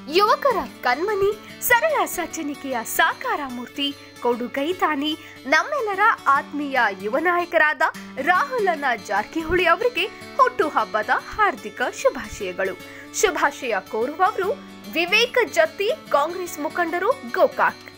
ಯುವಕರ ಕಣ್ಮನಿ, ಸರಳ ಸಜ್ಜನಿಕೆಯ ಸಾಕಾರ ಮೂರ್ತಿ, ಕೊಡುಗೈತಾನಿ, ನಮ್ಮೆಲ್ಲರ ಆತ್ಮೀಯ ಯುವ ನಾಯಕರಾದ ರಾಹುಲಣ್ಣ ಜಾರಕಿಹೊಳಿ ಅವರಿಗೆ ಹುಟ್ಟುಹಬ್ಬದ ಹಾರ್ದಿಕ ಶುಭಾಶಯಗಳು. ಶುಭಾಶಯ ಕೋರುವವರು ವಿವೇಕ ಜತ್ತಿ, ಕಾಂಗ್ರೆಸ್ ಮುಖಂಡರು, ಗೋಕಾಕ್.